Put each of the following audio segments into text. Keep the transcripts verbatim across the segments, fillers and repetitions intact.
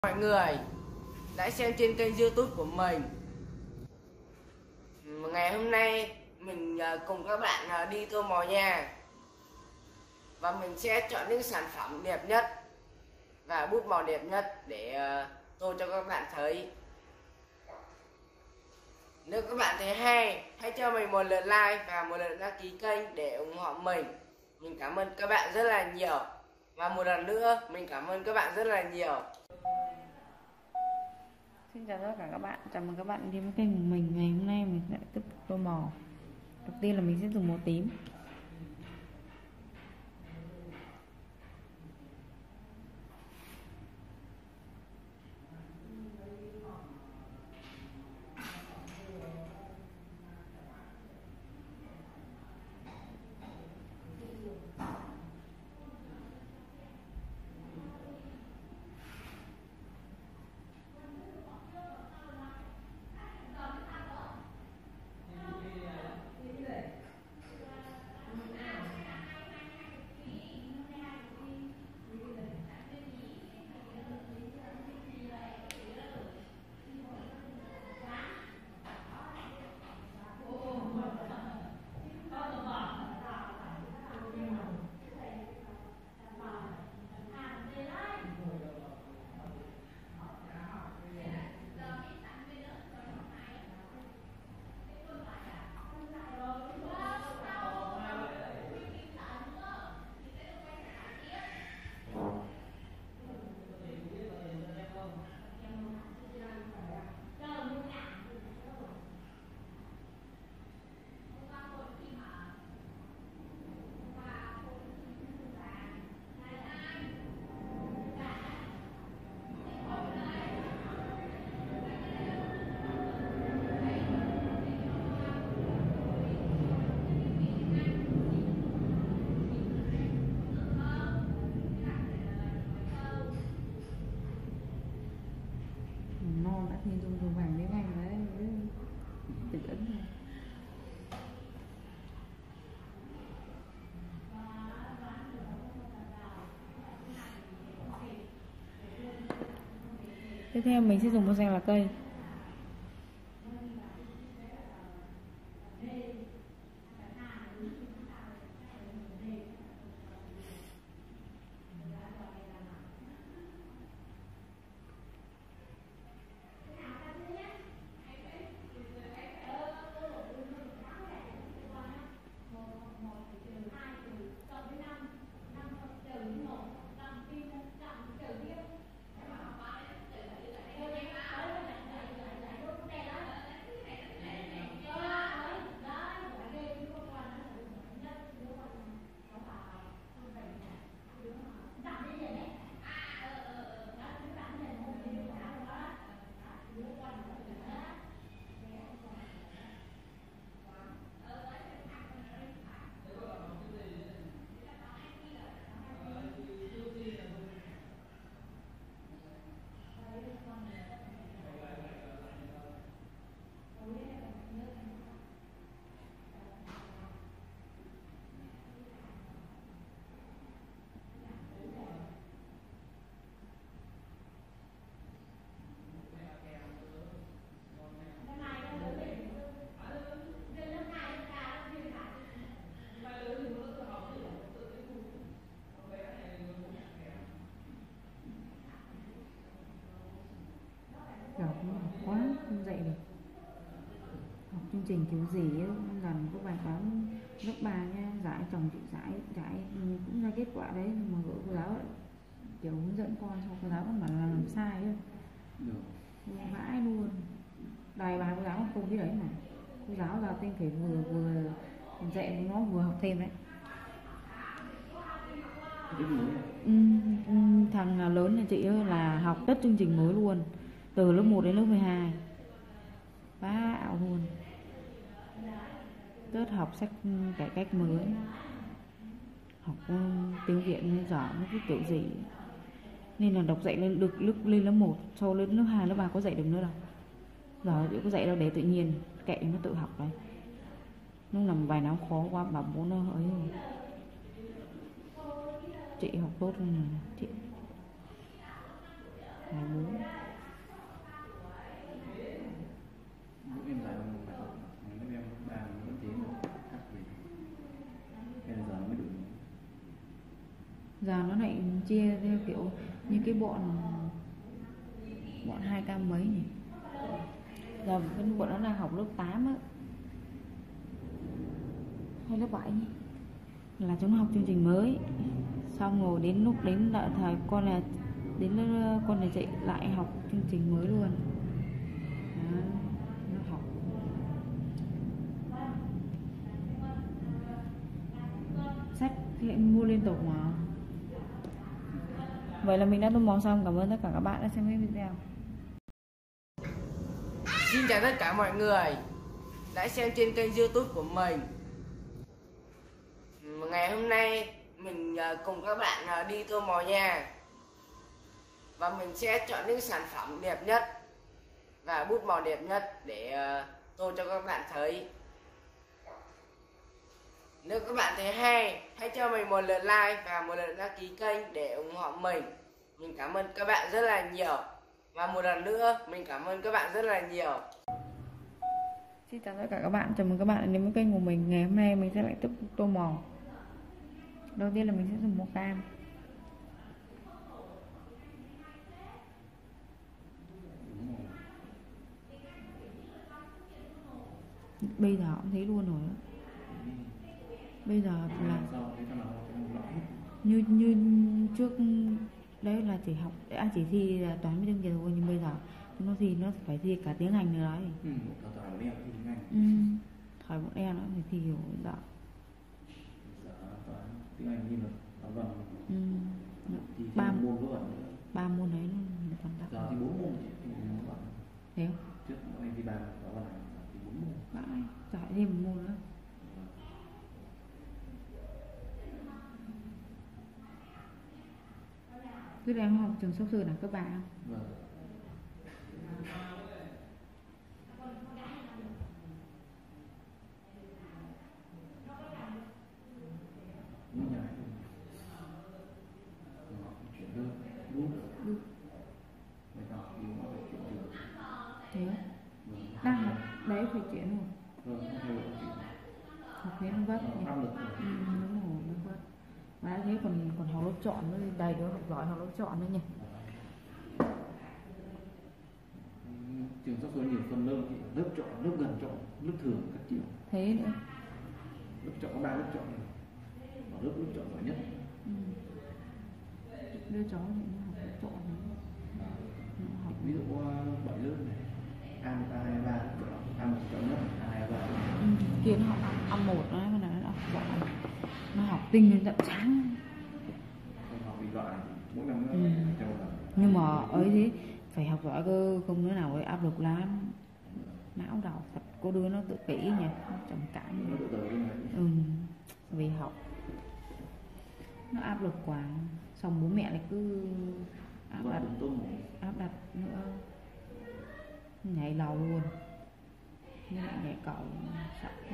Mọi người đã xem trên kênh YouTube của mình. Ngày hôm nay mình cùng các bạn đi tô màu nha, và mình sẽ chọn những sản phẩm đẹp nhất và bút màu đẹp nhất để tô cho các bạn thấy. Nếu các bạn thấy hay, hãy cho mình một lượt like và một lượt đăng ký kênh để ủng hộ mình. Mình cảm ơn các bạn rất là nhiều. Và một lần nữa mình cảm ơn các bạn rất là nhiều. Xin chào tất cả các bạn, chào mừng các bạn đến với kênh của mình. Ngày hôm nay mình sẽ tiếp tục tô màu. Đầu tiên là mình sẽ dùng màu tím. Non đã thì dùng dùng vàng với vàng đấy tự ấn này. Tiếp theo mình sẽ dùng màu xanh lá cây. Học quá không dạy được, học chương trình kiểu gì ấy, lần có bài toán lớp ba nha, giải chồng chị giải giải cũng ra kết quả đấy, nhưng mà gửi cô giáo ấy, kiểu hướng dẫn con xong cô giáo cũng bảo là làm sai ấy, vãi luôn, đài bài cô giáo không biết đấy mà cô giáo là tên phải vừa vừa dạy nó vừa học thêm đấy. Ừ, ừ, thằng lớn nhà chị ơi là học tất chương trình mới luôn, từ lớp một đến lớp mười hai, bá ảo luôn, tất học sách cải cách mới, học tiếng Việt nên giỏi nó cái kiểu gì, nên là đọc dạy lên được lúc lên lớp một, sau lên lớp hai lớp ba có dạy được nữa đâu, giờ chị có dạy đâu, để tự nhiên kệ nó tự học đấy, nó làm bài nào khó quá bà bố nó ấy rồi. Chị học tốt nên là chị hai bốn. Mỗi em giải một bài học, mấy em lớp ba nó vẫn thế thôi, khác gì. Bây giờ nó mới đủ. Giờ nó lại chia theo kiểu như cái bọn bọn hai k mấy nhỉ. Giờ cái bọn nó đang học lớp tám á hay lớp bảy nhỉ? Là chúng nó học chương trình mới, xong rồi đến lúc đến đợi thời con là đến lớp con này dạy lại học chương trình mới luôn. Đó, nó học sách thì mua liên tục mà. Vậy là mình đã tô màu xong. Cảm ơn tất cả các bạn đã xem cái video. Xin chào tất cả mọi người đã xem trên kênh YouTube của mình. Ngày hôm nay mình cùng các bạn đi tô màu nhà và mình sẽ chọn những sản phẩm đẹp nhất và bút màu đẹp nhất để tô cho các bạn thấy. Nếu các bạn thấy hay, hãy cho mình một lượt like và một lượt đăng ký kênh để ủng hộ mình. Mình cảm ơn các bạn rất là nhiều. Và một lần nữa, mình cảm ơn các bạn rất là nhiều. Xin chào tất cả các bạn, chào mừng các bạn đến với kênh của mình. Ngày hôm nay mình sẽ lại tiếp tục tô màu. Đầu tiên là mình sẽ dùng màu cam. Bây giờ cũng thấy luôn rồi đó. Bây giờ là như như trước đấy là chỉ học à, chỉ thi là toán với tiếng Việt thôi, nhưng bây giờ nó thì nó phải thi cả tiếng Anh nữa đấy. Ừ, thời bọn em thi tiếng Anh. Ừ, thời bọn em nó phải thi kiểu đó. Tiếng Anh như là toán văn. Ừ. Thì ba môn nữa. Ba môn đấy nó toàn đạo. Giờ thì bốn môn thì nó bạn. Thế không? Trước bọn em thi ba toán văn thì bốn môn. Vãi, giỏi thêm một môn nữa. Trước đây em học trường Sóc Sơn là cấp ba không? Vâng. Những nhà chuyển đơn, bút, Đúng. người ta học thì nó phải chuyển trường. Thế á? Đang học đấy phải chuyển rồi. Vâng, không theo được chuyển. Học thế nó vất nhỉ? Áp lực. Ừ, đúng rồi, nó vất. Mà đã thế còn còn học lớp chọn nữa, đầy đứa học giỏi học lớp chọn nữa nhỉ? Trường Sóc Sơn nhiều phân lớp thì lớp chọn, lớp gần chọn, lớp thường các kiểu. Thế nữa. Lớp chọn có ba lớp chọn, và lớp lớp chọn giỏi nhất. Ừ. Đứa cháu thì nó học lớp chọn nữa. Nó học. Ví dụ bảy lớp này, A một, A hai, A ba, A một chọn nhất, A hai, A ba. Ừ, kia nó học A một đó, cái này nó học giỏi. Nó học tinh đến tận sáng. Không học bị loại, mỗi năm nó Ừ. theo là. Nhưng mà ấy thế phải học giỏi cơ, không đứa nào ấy áp lực lắm. Não đầu thật, cô đứa nó tự kỷ nhỉ, nó trầm cảm. Nó tự tử lên đấy. Ừ, vì học nó áp lực quá, xong bố mẹ lại cứ áp đặt áp đặt nữa, nhảy lầu luôn, nhưng lại nhảy cầu sợ quá.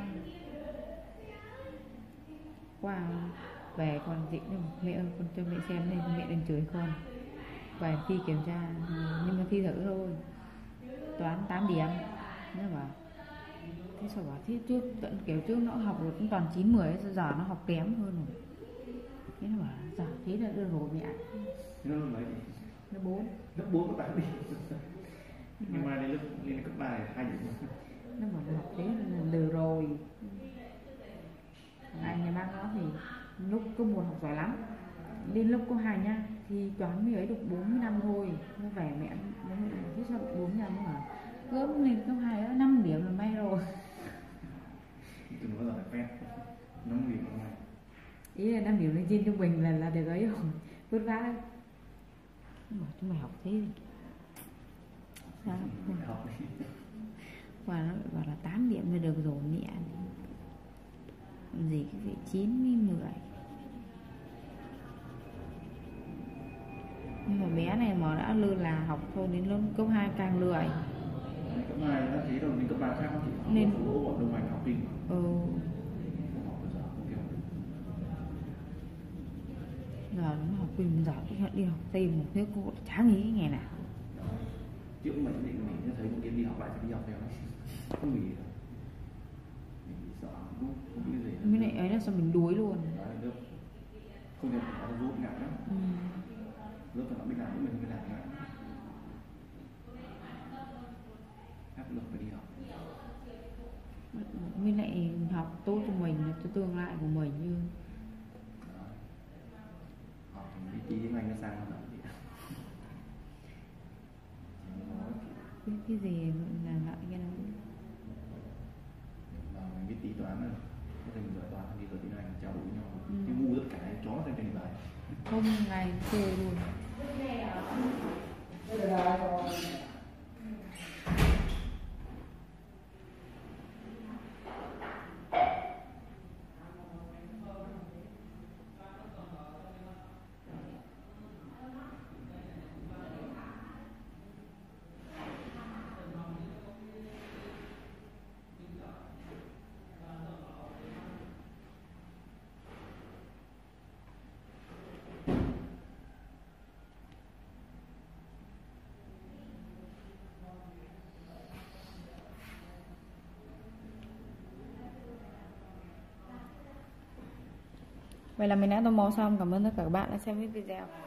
Qua về con dịnh đâu, mẹ ơi con cho mẹ xem này, mẹ đừng chửi con. Về thi kiểm tra nhưng mà thi thử thôi, toán tám điểm, nó bảo thế sao bảo thế trước tận kiểu trước nó học được cũng toàn chín mười, giờ nó học kém hơn rồi. Thế nó bảo giờ thế là được rồi mẹ. Thế nó mấy? Lớp bốn. Lớp bốn các bạn đi. Nhưng mà lên lớp lên cấp ba hai điểm. Nó bảo học thế là được rồi. Anh nhà bác nó thì lúc cấp một học giỏi lắm, đến lớp cấp hai nha thì toán mới ấy được bốn mươi năm thôi. Nó về mẹ nó thế sao bốn mươi năm hả? Gớm lên cấp hai đó năm điểm là may rồi. Đừng có là phép năm điểm này. Ý là năm điểm lên trên trung bình là là được ấy rồi, vất vả đấy. Nó bảo chúng mày học thế đi. Sao? Học đi. Và nó bảo là tám điểm là được rồi mẹ. Làm gì cái vị chín với mười. Nhưng mà bé này mà đã lơ là học thôi, đến lớp cấp hai càng lười. Cấp hai nó thấy rồi, đến cấp ba khác nó chỉ học Nên phụ bọn đồng hành học kinh. Ừ. Giờ nó học kinh giỏi, đi học thêm một thế cô chả nghĩ cái ngày nào. đi học theo nó không nghỉ rồi, mình bị sợ không không biết cái gì Mới lại ấy là sao mình đuối luôn. đấy được không nhận nó là rút ngại lắm, Ừ. rút phải nó biết làm với mình mới làm ngại, áp lực phải đi học. Mới lại học tốt cho mình, cho tương lai của mình như Đó. Học thì biết tí tiếng Anh nó sang nó gì biết cái gì là lại cái đó. mà mình biết tí toán rồi có thể mình giỏi toán thì giỏi tiếng Anh trao đổi với nhau, Ừ. cái ngu tất cả chó thành thành bài. Không ngày chơi luôn. Vậy là mình đã tô màu xong. Cảm ơn tất cả các bạn đã xem hết video.